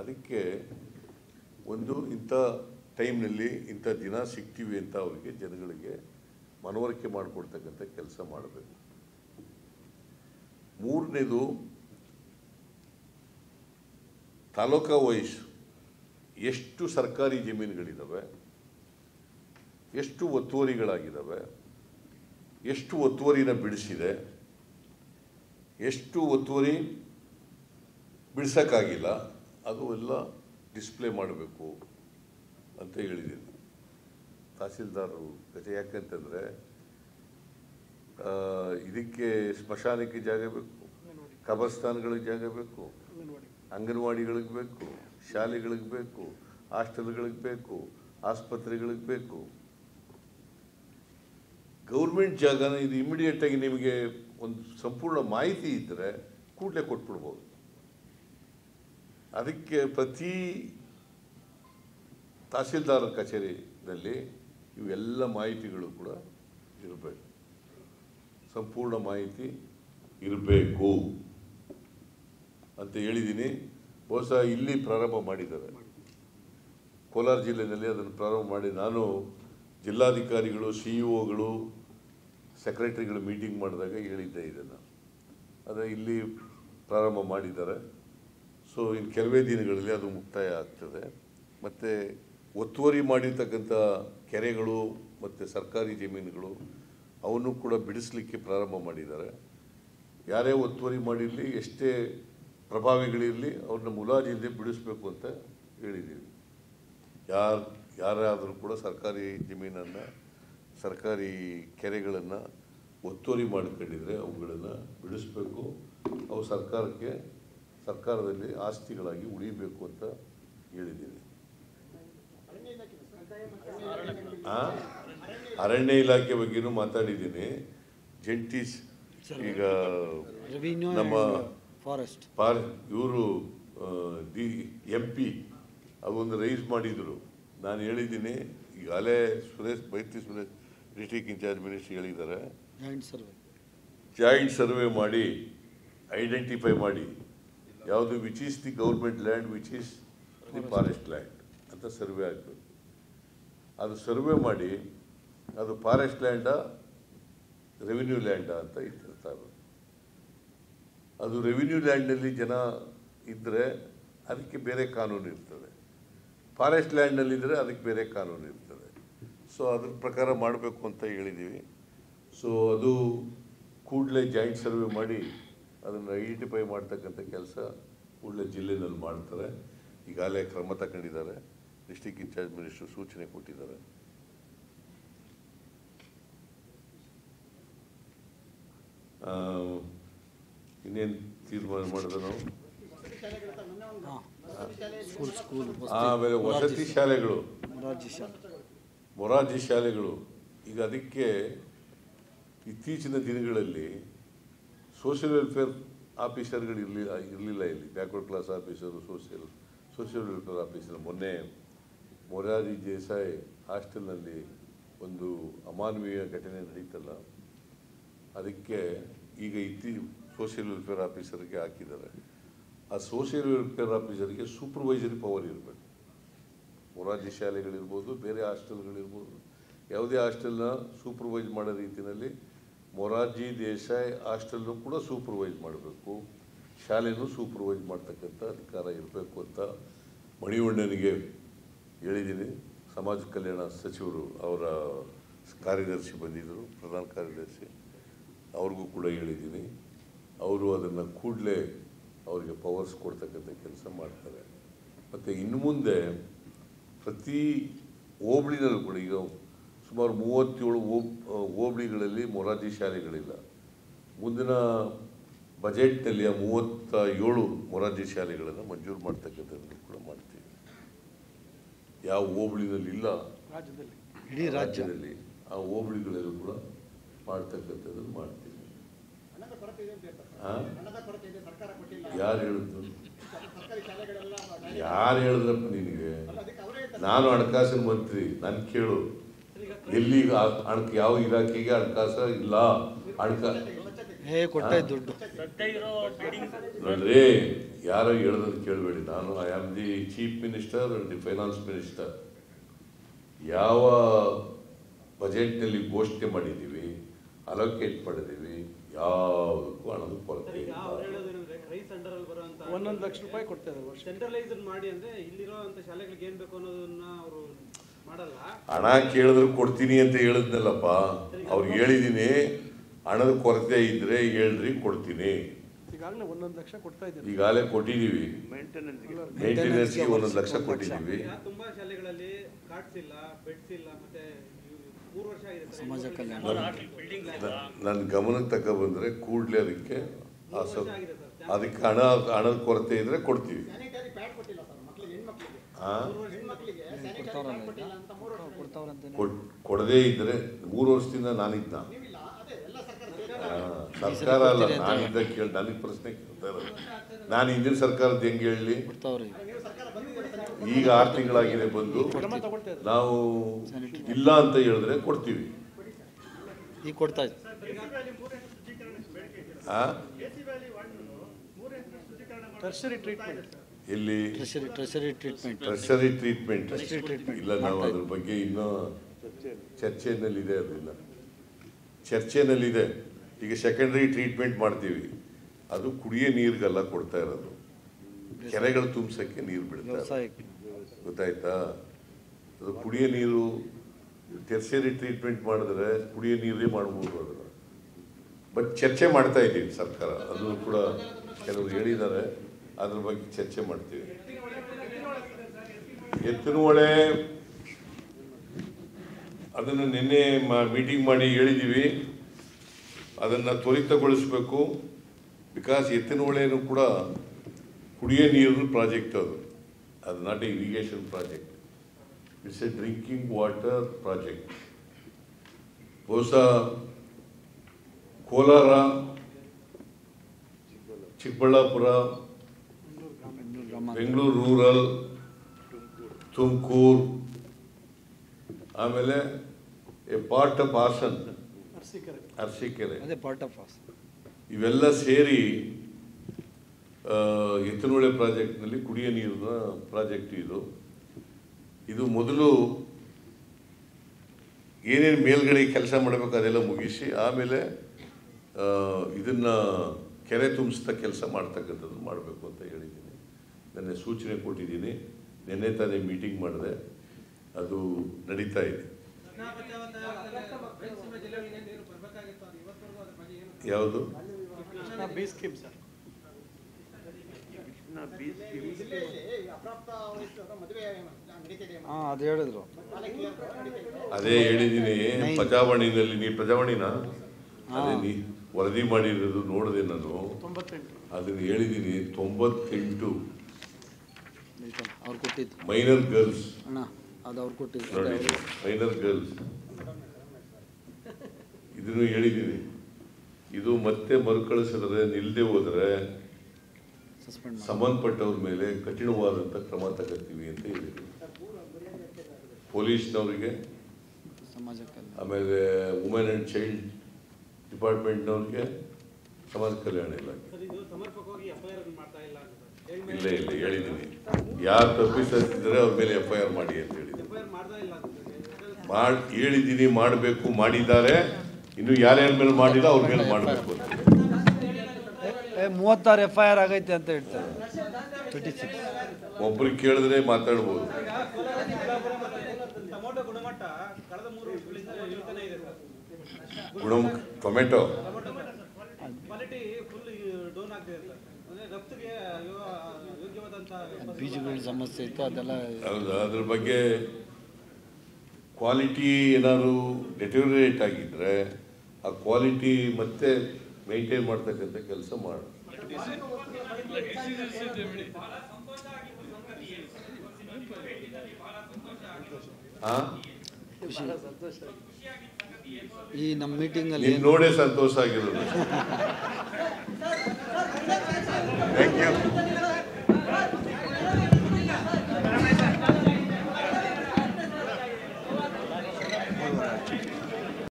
ಅದಕ್ಕೆ ಒಂದು ಇಂಥ ಟೈಮ್ನಲ್ಲಿ ಇಂಥ ದಿನ ಸಿಗ್ತೀವಿ ಅಂತ ಅವರಿಗೆ ಜನಗಳಿಗೆ ಮನವರಿಕೆ ಮಾಡಿಕೊಡ್ತಕ್ಕಂಥ ಕೆಲಸ ಮಾಡಬೇಕು. ಮೂರನೇದು, ತಾಲೂಕಾ ವೈಸ್ ಎಷ್ಟು ಸರ್ಕಾರಿ ಜಮೀನುಗಳಿದ್ದಾವೆ, ಎಷ್ಟು ಒತ್ತುವರಿಗಳಾಗಿದ್ದಾವೆ, ಎಷ್ಟು ಒತ್ತುವರಿನ ಬಿಡಿಸಿದೆ, ಎಷ್ಟು ಒತ್ತುವರಿ ಬಿಡಿಸೋಕ್ಕಾಗಿಲ್ಲ, ಅದು ಎಲ್ಲ ಡಿಸ್ಪ್ಲೇ ಮಾಡಬೇಕು ಅಂತ ಹೇಳಿದ್ದೀನಿ ತಹಸೀಲ್ದಾರರು. ಯಾಕಂತಂದರೆ ಇದಕ್ಕೆ ಸ್ಮಶಾನಕ್ಕೆ ಜಾಗ ಬೇಕು, ಕಬರ್ಸ್ಥಾನಗಳಿಗೆ ಜಾಗ ಬೇಕು, ಅಂಗನವಾಡಿಗಳಿಗೆ ಬೇಕು, ಶಾಲೆಗಳಿಗೆ ಬೇಕು, ಹಾಸ್ಟೆಲ್ಗಳಿಗೆ ಬೇಕು, ಆಸ್ಪತ್ರೆಗಳಿಗೆ ಬೇಕು. ಗೌರ್ಮೆಂಟ್ ಜಾಗನ ಇದು ಇಮಿಡಿಯೇಟಾಗಿ ನಿಮಗೆ ಒಂದು ಸಂಪೂರ್ಣ ಮಾಹಿತಿ ಇದ್ದರೆ ಕೂಡಲೇ ಕೊಟ್ಬಿಡ್ಬೋದು. ಅದಕ್ಕೆ ಪ್ರತಿ ತಹಸೀಲ್ದಾರ್ ಕಚೇರಿಯಲ್ಲಿ ಇವೆಲ್ಲ ಮಾಹಿತಿಗಳು ಕೂಡ ಇರಬೇಕು, ಸಂಪೂರ್ಣ ಮಾಹಿತಿ ಇರಬೇಕು ಅಂತ ಹೇಳಿದ್ದೀನಿ. ಬಹುಶಃ ಇಲ್ಲಿ ಪ್ರಾರಂಭ ಮಾಡಿದ್ದಾರೆ, ಕೋಲಾರ ಜಿಲ್ಲೆಯಲ್ಲಿ ಅದನ್ನು ಪ್ರಾರಂಭ ಮಾಡಿ ನಾನು ಜಿಲ್ಲಾಧಿಕಾರಿಗಳು, CEO ಗಳು, ಸೆಕ್ರೆಟರಿಗಳು ಮೀಟಿಂಗ್ ಮಾಡಿದಾಗ ಹೇಳಿದ್ದೆ ಇದನ್ನು. ಆದರೆ ಇಲ್ಲಿ ಪ್ರಾರಂಭ ಮಾಡಿದ್ದಾರೆ. ಸೊ ಇನ್ನು ಕೆಲವೇ ದಿನಗಳಲ್ಲಿ ಅದು ಮುಕ್ತಾಯ ಆಗ್ತದೆ. ಮತ್ತು ಒತ್ತುವರಿ ಮಾಡಿರ್ತಕ್ಕಂಥ ಕೆರೆಗಳು ಮತ್ತು ಸರ್ಕಾರಿ ಜಮೀನುಗಳು ಅವನ್ನು ಕೂಡ ಬಿಡಿಸಲಿಕ್ಕೆ ಪ್ರಾರಂಭ ಮಾಡಿದ್ದಾರೆ. ಯಾರೇ ಒತ್ತುವರಿ ಮಾಡಿರಲಿ, ಎಷ್ಟೇ ಪ್ರಭಾವಿಗಳಿರಲಿ, ಅವ್ರನ್ನ ಮುಲಾಜಿಲ್ಲದೆ ಬಿಡಿಸ್ಬೇಕು ಅಂತ ಹೇಳಿದ್ದೀವಿ. ಯಾರಾದರೂ ಕೂಡ ಸರ್ಕಾರಿ ಜಮೀನನ್ನು, ಸರ್ಕಾರಿ ಕೆರೆಗಳನ್ನು ಒತ್ತುವರಿ ಮಾಡಿಕೊಂಡಿದ್ರೆ ಅವುಗಳನ್ನು ಬಿಡಿಸ್ಬೇಕು. ಅವು ಸರ್ಕಾರದಲ್ಲಿ ಆಸ್ತಿಗಳಾಗಿ ಉಳಿಬೇಕು ಅಂತ ಹೇಳಿದ್ದೀವಿ. ಅರಣ್ಯ ಇಲಾಖೆ ಬಗ್ಗೆನೂ ಮಾತಾಡಿದ್ದೀನಿ. ಜಂಟಿ ಈಗ ನಮ್ಮ ಇವರು MP ಅದೊಂದು ರೈಸ್ ಮಾಡಿದರು. ನಾನು ಹೇಳಿದ್ದೀನಿ, ಈಗಾಗಲೇ Byrathi Suresh district incharge ministry ಹೇಳಿದ್ದಾರೆ, ಜಾಯಿಂಟ್ ಸರ್ವೆ ಮಾಡಿ ಐಡೆಂಟಿಫೈ ಮಾಡಿ ಯಾವುದು which is the government land, which is the forest land ಅಂತ ಸರ್ವೆ ಆಗಬೇಕು. ಅದು ಸರ್ವೆ ಮಾಡಿ ಅದು ಫಾರೆಸ್ಟ್ ಲ್ಯಾಂಡಾ ರೆವಿನ್ಯೂ ಲ್ಯಾಂಡಾ ಅಂತ ಇರ್ತಾರೆ. ಅದು ರೆವಿನ್ಯೂ ಲ್ಯಾಂಡ್ನಲ್ಲಿ ಜನ ಇದ್ದರೆ ಅದಕ್ಕೆ ಬೇರೆ ಕಾನೂನು ಇರ್ತದೆ, ಫಾರೆಸ್ಟ್ ಲ್ಯಾಂಡ್ನಲ್ಲಿದ್ದರೆ ಅದಕ್ಕೆ ಬೇರೆ ಕಾನೂನು ಇರ್ತದೆ. ಸೊ ಅದ್ರ ಪ್ರಕಾರ ಮಾಡಬೇಕು ಅಂತ ಹೇಳಿದ್ದೀವಿ. ಸೊ ಅದು ಕೂಡಲೇ ಜಾಯಿಂಟ್ ಸರ್ವೆ ಮಾಡಿ ಅದನ್ನು ಐಡೆಂಟಿಫೈ ಮಾಡ್ತಕ್ಕಂಥ ಕೆಲಸ ಕೂಡಲೇ ಜಿಲ್ಲೆಯಲ್ಲಿ ಮಾಡ್ತಾರೆ. ಈಗಾಗಲೇ ಕ್ರಮ ತಗೊಂಡಿದ್ದಾರೆ, ಡಿಸ್ಟ್ರಿಕ್ಟ್ ಇನ್ಚಾರ್ಜ್ ಮಿನಿಸ್ಟ್ರು ಸೂಚನೆ ಕೊಟ್ಟಿದ್ದಾರೆ. ಇನ್ನೇನು ತೀರ್ಮಾನ ಮಾಡಿದ್ರೆ ನಾವು ಆಮೇಲೆ ವಸತಿ ಶಾಲೆಗಳು, ಮೊರಾರ್ಜಿ ಶಾಲೆಗಳು. ಈಗ ಅದಕ್ಕೆ ಇತ್ತೀಚಿನ ದಿನಗಳಲ್ಲಿ ಸೋಷಿಯಲ್ ವೆಲ್ಫೇರ್ ಆಫೀಸರ್ಗಳು ಇರಲಿಲ್ಲ ಇಲ್ಲಿ. Backward class officer, social welfare officer. ಮೊನ್ನೆ ಮೊರಾರ್ಜಿ ದೇಸಾಯಿ ಹಾಸ್ಟೆಲ್ನಲ್ಲಿ ಒಂದು ಅಮಾನವೀಯ ಘಟನೆ ನಡೀತಲ್ಲ, ಅದಕ್ಕೆ ಈಗ ಸೋಷಿಯಲ್ ವೆಲ್ಫೇರ್ ಆಫೀಸರ್ಗೆ ಹಾಕಿದ್ದಾರೆ. ಆ ಸೋಷಿಯಲ್ ವೆಲ್ಫೇರ್ ಆಫೀಸರ್ಗೆ ಸೂಪರ್ವೈಸರಿ ಪವರ್ ಇರಬೇಕು. ಮೊರಾರ್ಜಿ ಶಾಲೆಗಳಿರ್ಬೋದು, ಬೇರೆ ಹಾಸ್ಟೆಲ್ಗಳಿರ್ಬೋದು, ಯಾವುದೇ ಹಾಸ್ಟೆಲ್ನ ಸೂಪರ್ವೈಸ್ ಮಾಡೋ ರೀತಿಯಲ್ಲಿ ಮೊರಾರ್ಜಿ ದೇಸಾಯಿ ಹಾಸ್ಟೆಲ್ನು ಕೂಡ ಸೂಪರ್ವೈಸ್ ಮಾಡಬೇಕು, ಶಾಲೆನೂ ಸೂಪರ್ವೈಸ್ ಮಾಡ್ತಕ್ಕಂಥ ಅಧಿಕಾರ ಇರಬೇಕು ಅಂತ ಮಣಿವಣ್ಣನಿಗೆ ಹೇಳಿದ್ದೀನಿ. ಸಮಾಜ ಕಲ್ಯಾಣ ಸಚಿವರು ಅವರ ಕಾರ್ಯದರ್ಶಿ ಬಂದಿದ್ದರು, ಪ್ರಧಾನ ಕಾರ್ಯದರ್ಶಿ, ಅವ್ರಿಗೂ ಕೂಡ ಹೇಳಿದ್ದೀನಿ. ಅವರು ಅದನ್ನು ಕೂಡಲೇ ಅವರಿಗೆ ಪವರ್ಸ್ ಕೊಡ್ತಕ್ಕಂಥ ಕೆಲಸ ಮಾಡ್ತಾರೆ. ಮತ್ತು ಇನ್ನು ಮುಂದೆ ಪ್ರತಿ ಹೋಬಳಿನಲ್ಲೂ ಕೂಡ ಈಗ ಸುಮಾರು 37 ಹೋಬಳಿಗಳಲ್ಲಿ ಮೊರಾರ್ಜಿ ಶಾಲೆಗಳಿಲ್ಲ. ಮುಂದಿನ ಬಜೆಟ್ನಲ್ಲಿ 37 ಮೊರಾರ್ಜಿ ಶಾಲೆಗಳನ್ನು ಮಂಜೂರು ಮಾಡ್ತಕ್ಕಂಥದ್ದನ್ನು ಕೂಡ ಮಾಡ್ತೀವಿ. ಯಾವ ಹೋಬಳಿನಲ್ಲಿ ಇಲ್ಲ ಇಡೀ ರಾಜ್ಯದಲ್ಲಿ ಆ ಹೋಬಳಿಗಳಲ್ಲೂ ಕೂಡ ಮಾಡ್ತಕ್ಕಂಥದ್ದನ್ನು ಮಾಡ್ತೀವಿ. ಯಾರು ಹೇಳಿದ್ರು? ಯಾರು ಹೇಳಿದ್ರಪ್ಪ ನಿನಗೆ? ನಾನು ಹಣಕಾಸಿನ ಮಂತ್ರಿ, ನಾನು ಕೇಳು. ಎಲ್ಲಿ ಯಾವ ಇಲಾಖೆಗೆ ಹಣಕಾಸು ಇಲ್ಲ? ದುಡ್ಡು ನೋಡ್ರಿ, ಯಾರೋ ಹೇಳೋದನ್ನು ಕೇಳಬೇಡಿ. ನಾನು I am the chief minister and the finance minister. ಯಾವ ಬಜೆಟ್ನಲ್ಲಿ ಘೋಷಣೆ ಮಾಡಿದ್ದೀವಿ, ಅಲೋಕೇಟ್ ಮಾಡಿದ್ದೀವಿ, ಯಾವುದಕ್ಕೂ ಹಣದ ಕೊರತೆ ಇಲ್ಲ. 1 ಲಕ್ಷ ರೂಪಾಯಿ ಕೊಡ್ತಾ ಇದ್ದಾರೆ. ಸೆಂಟ್ರಲೈಸ್ಡ್ ಮಾಡಿ ಅಂದ್ರೆ ಇಲ್ಲಿರುವಂತ ಶಾಲೆಗಳಿಗೆ ಏನ್ ಬೇಕು ಅನ್ನೋದನ್ನ ಅವರು ಮಾಡಲ್ಲ. ಹಣ ಕೇಳಿದ್ರು ಕೊಡ್ತೀನಿ ಅಂತ ಹೇಳಿದ್ನಲ್ಲಪ್ಪ, ಅವ್ರಿಗೆ ಹೇಳಿದ್ದೀನಿ, ಹಣದ ಕೊರತೆ ಇದ್ರೆ ಹೇಳ್ರಿ ಕೊಡ್ತೀನಿ. ಈಗಾಗಲೇ 1 ಲಕ್ಷ ಕೊಡ್ತಾ ಇದ್ದೀವಿ. ಈಗಾಗಲೇ ಕೊಟ್ಟಿದ್ದೀವಿ, ಮೇಂಟೆನೆನ್ಸ್ಗೆ 1 ಲಕ್ಷ ಕೊಟ್ಟಿದ್ದೀವಿ. ತುಂಬಾ ಶಾಲೆಗಳಲ್ಲಿ ಕಾರ್ಡ್ಸ್ ಇಲ್ಲ, ಬೆಡ್ಸ್ ಇಲ್ಲ, ಮತ್ತೆ 3 ವರ್ಷ ಆಗಿದೆ ಸಮಾಜ ಕಲ್ಯಾಣ. ನನ್ನ ಗಮನಕ್ಕೆ ತಕ್ಕ ಬಂದರೆ ಕೂಡಲೇ ಅದಕ್ಕೆ ಹಣದ ಕೊರತೆ ಇದ್ರೆ ಕೊಡ್ತೀವಿ. ಕೊಡದೇ ಇದ್ರೆ 3 ವರ್ಷದಿಂದ ನಾನಿದ್ದ ಸರ್ಕಾರ ಅಲ್ಲ, ನಾನಿದ್ದ ಕೇಳಿ ನನಗೆ ಪ್ರಶ್ನೆ ಕೇಳ್ತಾ ಇರೋದು. ನಾನು ಹಿಂದಿನ ಸರ್ಕಾರದ ಹೆಂಗೆ ಹೇಳಲಿ? ಈಗ 6 ತಿಂಗಳಾಗಿದೆ ಬಂದು. ನಾವು ಇಲ್ಲ ಅಂತ ಹೇಳಿದ್ರೆ ಕೊಡ್ತೀವಿ. ಈಗ ಕೊಡ್ತಾ ಇದ್ದೀವಿ. ಇಲ್ಲಿ ಟ್ರೆಷರಿ ಟ್ರೀಟ್ಮೆಂಟ್ ಇಲ್ಲ, ನಾವು ಅದ್ರ ಬಗ್ಗೆ ಇನ್ನೂ ಚರ್ಚೆನಲ್ಲಿದೆ. ಅದರಿಂದ ಚರ್ಚೆನಲ್ಲಿದೆ. ಈಗ ಸೆಕೆಂಡ್ರಿ ಟ್ರೀಟ್ಮೆಂಟ್ ಮಾಡ್ತೀವಿ, ಅದು ಕುಡಿಯೋ ನೀರಿಗೆಲ್ಲ ಕೊಡ್ತಾ ಇರೋದು, ಕೆರೆಗಳು ತುಂಬಿಸೋಕ್ಕೆ ನೀರು ಬಿಡ್ತಾರೆ, ಗೊತ್ತಾಯ್ತಾ? ಅದು ಕುಡಿಯೋ ನೀರು ಟೆರ್ಷರಿ ಟ್ರೀಟ್ಮೆಂಟ್ ಮಾಡಿದ್ರೆ ಕುಡಿಯೋ ನೀರೇ ಮಾಡ್ಬೋದು ಅದನ್ನು. ಬಟ್ ಚರ್ಚೆ ಮಾಡ್ತಾ ಇದ್ದೀವಿ ಸರ್ಕಾರ, ಅದು ಕೂಡ ಕೆಲವರು ಹೇಳಿದ್ದಾರೆ, ಅದ್ರ ಬಗ್ಗೆ ಚರ್ಚೆ ಮಾಡ್ತೀವಿ. ಎತ್ತಿನಹೊಳೆ ಅದನ್ನು ನಿನ್ನೆ ಮೀಟಿಂಗ್ ಮಾಡಿ ಹೇಳಿದ್ದೀವಿ, ಅದನ್ನು ತ್ವರಿತಗೊಳಿಸಬೇಕು. ಬಿಕಾಸ್ ಎತ್ತಿನಹೊಳೆನೂ ಕೂಡ ಕುಡಿಯೋ ನೀರಿನ ಪ್ರಾಜೆಕ್ಟ್, ಅದು not a irrigation project, it's a drinking water project. ಬಹುಶಃ ಕೋಲಾರ, ಚಿಕ್ಕಬಳ್ಳಾಪುರ, ಬೆಂಗಳೂರು ರೂರಲ್, ತುಮಕೂರು, ಆಮೇಲೆ a part of Hassan, Arsikere, ಇವೆಲ್ಲ ಸೇರಿ ಎತ್ತಿನಹೊಳೆ ಪ್ರಾಜೆಕ್ಟ್ನಲ್ಲಿ ಕುಡಿಯೋ ನೀರಿನ ಪ್ರಾಜೆಕ್ಟ್ ಇದು ಮೊದಲು ಏನೇನು ಮೇಲ್ಗಡೆ ಕೆಲಸ ಮಾಡಬೇಕು ಅದೆಲ್ಲ ಮುಗಿಸಿ ಆಮೇಲೆ ಇದನ್ನು ಕೆರೆ ತುಂಬಿಸ್ತಾ ಕೆಲಸ ಮಾಡ್ತಕ್ಕಂಥದ್ದು ಮಾಡಬೇಕು ಅಂತ ಹೇಳಿದ್ದೀನಿ. ನೆನ್ನೆ ಸೂಚನೆ ಕೊಟ್ಟಿದ್ದೀನಿ, ನೆನ್ನೆ ತಾನೇ ಮೀಟಿಂಗ್ ಮಾಡಿದೆ, ಅದು ನಡೀತಾ ಇದೆ. ಯಾವುದು? ಅದೇ ಹೇಳಿದ್ದೀನಿ ಪ್ರಜಾವಾಣಿನಲ್ಲಿ. ನೀ ಪ್ರಜಾವಾಣಿನ ಅದೇ ನೀ ವರದಿ ಮಾಡಿರೋದು ನೋಡಿದೆ ನಾನು, ಅದನ್ನು ಹೇಳಿದ್ದೀನಿ. 98 ಮೈನರ್ ಗರ್ಲ್ಸ್, ಮೈನರ್ ಗರ್ಲ್ಸ್ ಇದನ್ನು ಹೇಳಿದ್ದೀನಿ. ಇದು ಮತ್ತೆ ಮರುಕಳಿಸಿದ್ರೆ ನಿಲ್ಲದೆ ಹೋದರೆ ಸಂಬಂಧಪಟ್ಟವ್ರ ಮೇಲೆ ಕಠಿಣವಾದಂಥ ಕ್ರಮ ತಗೋತೀವಿ ಅಂತ ಹೇಳಿದ್ದೀನಿ. ಪೊಲೀಸ್ನವ್ರಿಗೆ, ಆಮೇಲೆ ವುಮೆನ್ ಆ್ಯಂಡ್ ಚೈಲ್ಡ್ ಡಿಪಾರ್ಟ್ಮೆಂಟ್ನವ್ರಿಗೆ, ಸಮಾಜ ಕಲ್ಯಾಣ ಇಲಾಖೆ. ಇಲ್ಲ ಹೇಳಿದ್ದೀನಿ, ಯಾರು ತಪ್ಪಿಸಿದ್ರೆ ಅವ್ರ ಮೇಲೆ FIR ಮಾಡಿ ಅಂತ ಹೇಳಿದ್ದೀನಿ. ಹೇಳಿದ್ದೀನಿ, ಮಾಡಬೇಕು, ಮಾಡಿದ್ದಾರೆ. ಇನ್ನು ಯಾರ್ಯಾರ ಮೇಲೆ ಮಾಡಿಲ್ಲ ಅವ್ರ ಮೇಲೆ ಮಾಡಬೇಕು ಅಂತ. 36 FIR ಆಗೈತೆ ಅಂತ ಹೇಳ್ತಾರೆ. ಒಬ್ರಿಗೆ ಕೇಳಿದ್ರೆ ಮಾತಾಡ್ಬೋದು. ಟೊಮೆಟೊ ಬೀಜಗಳ ಸಮಸ್ಯೆ ಇತ್ತು, ಅದೆಲ್ಲ ಹೌದಾ? ಅದ್ರ ಬಗ್ಗೆ ಕ್ವಾಲಿಟಿ ಏನಾದ್ರು ಡೆಟೋರಿಯೇಟ್ ಆಗಿದ್ರೆ ಆ ಕ್ವಾಲಿಟಿ ಮತ್ತೆ ಮೇಂಟೈನ್ ಮಾಡ್ತಕ್ಕಂಥ ಕೆಲಸ ಮಾಡಿ. ಈ ನಮ್ಮ ಮೀಟಿಂಗಲ್ಲಿ ನೋಡೇ ಸಂತೋಷ ಆಗಿರೋದು. Thank you.